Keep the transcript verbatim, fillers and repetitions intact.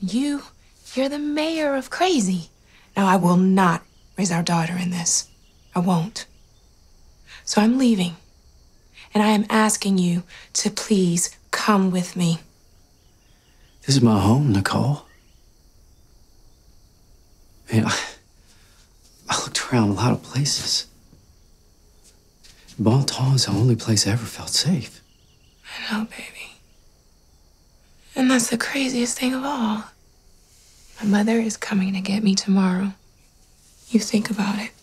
You, you're the mayor of crazy. Now, I will not raise our daughter in this. I won't. So I'm leaving. And I am asking you to please come with me. This is my home, Nicole. Man, I, I looked around a lot of places. Bon Temps is the only place I ever felt safe. I know, baby. And that's the craziest thing of all. My mother is coming to get me tomorrow. You think about it.